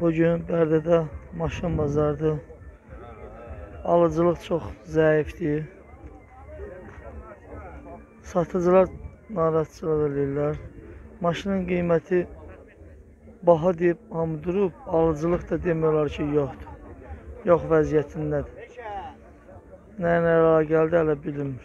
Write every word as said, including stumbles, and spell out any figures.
Bugün Bərdədə maşın bazardı. Alıcılıq çox zəifdir. Satıcılar narazıçılıq edirlər. Maşının qiyməti baha deyib hamı durub, alıcılıq da demiyorlar ki, yoxdur. Yox vəziyyətindədir. Nə ilə gəldi hələ bilinmir.